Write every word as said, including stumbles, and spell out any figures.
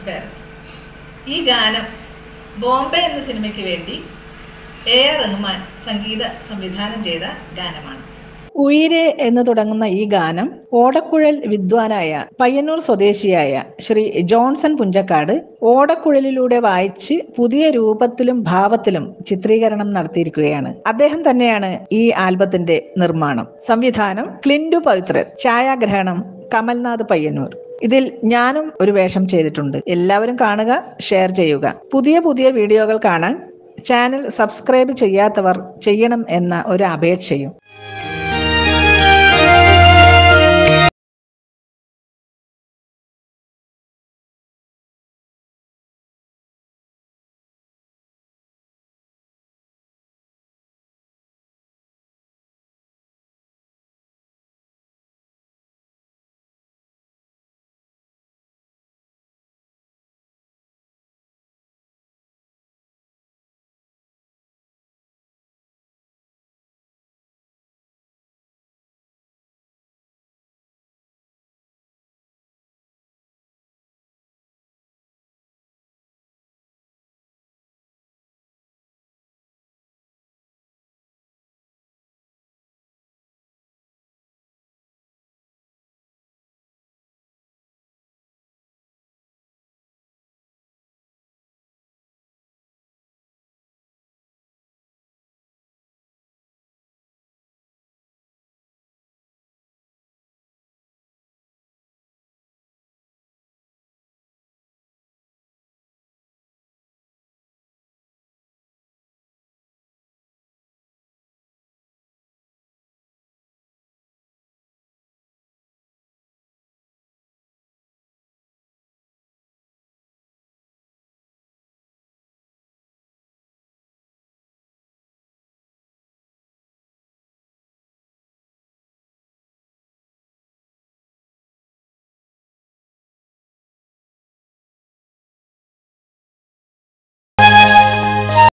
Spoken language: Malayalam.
നമസ്കാരം. ഈ ഗാനം ബോംബെ എന്ന സിനിമയ്ക്ക് വേണ്ടി എ ആർ റഹ്മാൻ സംഗീത സംവിധാനം ചെയ്ത ഗാനമാണ്. ഉയിരെ എന്ന് തുടങ്ങുന്ന ഈ ഗാനം ഓടക്കുഴൽ വിദ്വാനായ പയ്യന്നൂർ സ്വദേശിയായ ശ്രീ ജോൺസൺ പുഞ്ചക്കാട് ഓടക്കുഴലിലൂടെ വായിച്ച് പുതിയ രൂപത്തിലും ഭാവത്തിലും ചിത്രീകരണം നടത്തിയിരിക്കുകയാണ്. അദ്ദേഹം തന്നെയാണ് ഈ ആൽബത്തിന്റെ നിർമ്മാണം. സംവിധാനം ക്ലിൻഡു പവിത്രൻ, ഛായാഗ്രഹണം കമൽനാഥ് പയ്യന്നൂർ. ഇതിൽ ഞാനും ഒരു വേഷം ചെയ്തിട്ടുണ്ട്. എല്ലാവരും കാണുക, ഷെയർ ചെയ്യുക. പുതിയ പുതിയ വീഡിയോകൾ കാണാൻ ചാനൽ സബ്സ്ക്രൈബ് ചെയ്യാത്തവർ ചെയ്യണം എന്ന ഒരു അപേക്ഷയും.